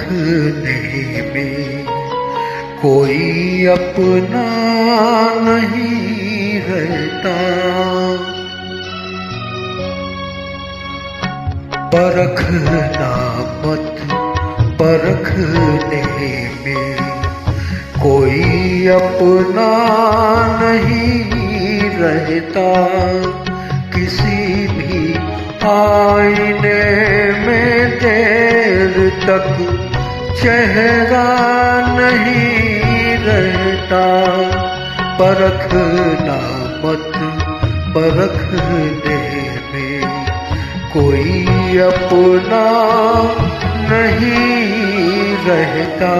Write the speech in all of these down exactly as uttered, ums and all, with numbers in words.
परखने में कोई अपना नहीं रहता। परखना मत परखने में कोई अपना नहीं रहता। किसी भी आईने में देर तक चेहरा नहीं रहता। परखना मत परखने में कोई अपना नहीं रहता।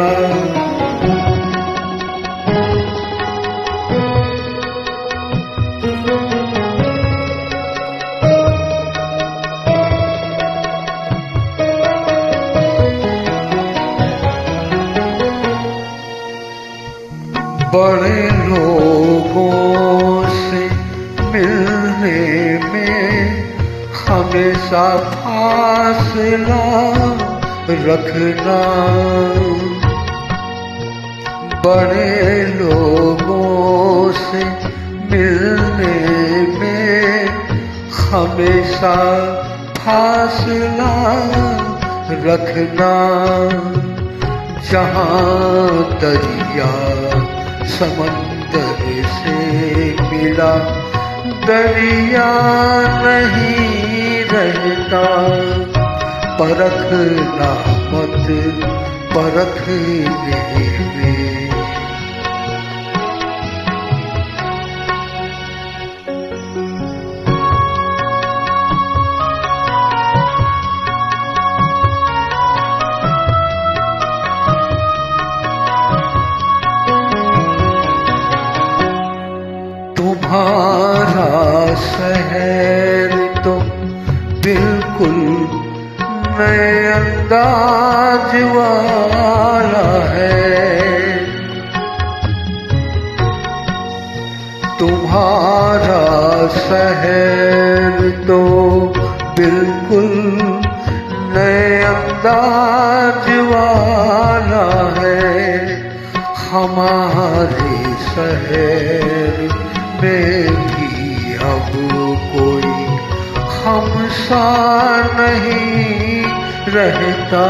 बड़े लोगों से मिलने में हमेशा फासला रखना। बड़े लोगों से मिलने में हमेशा फासला रखना। जहाँ दरिया समंदर से मिला दरिया नहीं रहता। परखना मत परखने में तुम्हारा शहर तो बिल्कुल नए अंदाज वाला है। तुम्हारा शहर तो बिल्कुल नए अंदाज वाला है। हमारे शहर में भी अब कोई हमसा नहीं रहता।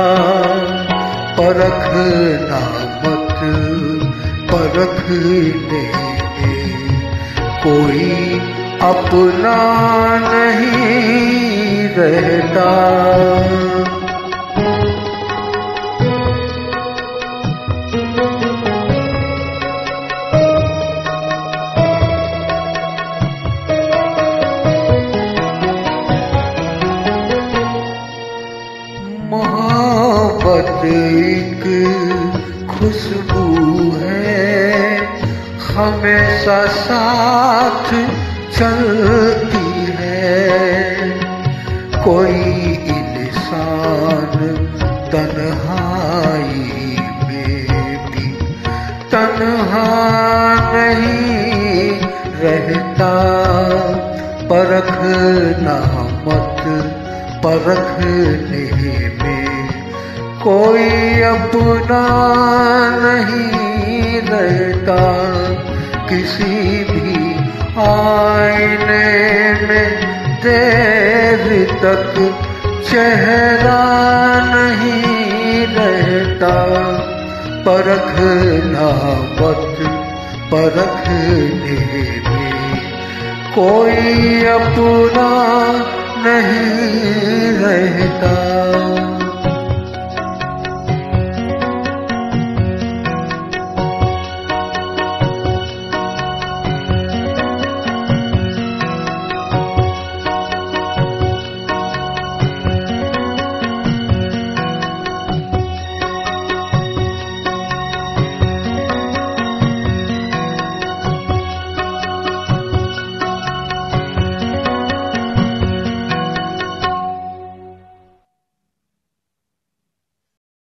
परखना मत परखने में कोई अपना नहीं रहता। मोहब्बत एक खुशबू है हमेशा साथ चलती है। कोई इंसान तन्हाई में भी तन्हा नहीं रहता। परखना मत परखने में कोई अपना नहीं रहता। किसी भी आईने में देर तक चेहरा नहीं रहता। परखना मत परखने में कोई अपना नहीं रहता।